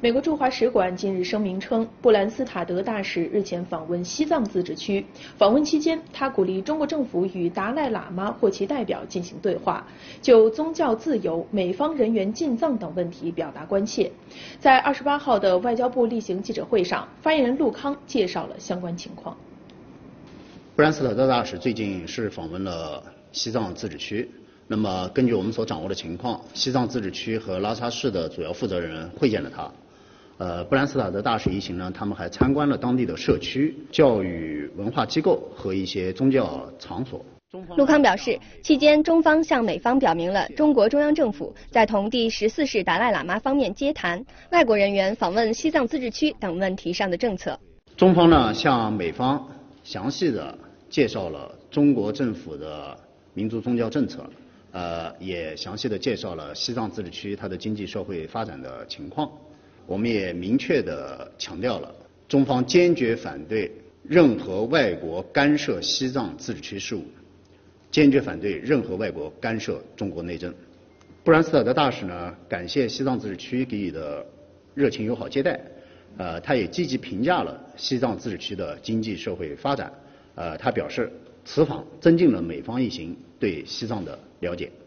美国驻华使馆近日声明称，布兰斯塔德大使日前访问西藏自治区，访问期间，他鼓励中国政府与达赖喇嘛或其代表进行对话，就宗教自由、美方人员进藏等问题表达关切。在28号的外交部例行记者会上，发言人陆康介绍了相关情况。 布兰斯塔德大使最近是访问了西藏自治区。那么，根据我们所掌握的情况，西藏自治区和拉萨市的主要负责人会见了他。布兰斯塔德大使一行呢，他们还参观了当地的社区、教育文化机构和一些宗教场所。 陆康表示，期间中方向美方表明了中国中央政府在同第14世达赖喇嘛方面接谈外国人员访问西藏自治区等问题上的政策。 中方呢向美方详细的介绍了中国政府的民族宗教政策，也详细的介绍了西藏自治区它的经济社会发展的情况。我们也明确地强调了，中方坚决反对任何外国干涉西藏自治区事务，坚决反对任何外国干涉中国内政。布兰斯塔德大使呢，感谢西藏自治区给予的热情友好接待，他也积极评价了西藏自治区的经济社会发展，他表示此访增进了美方一行对西藏的了解。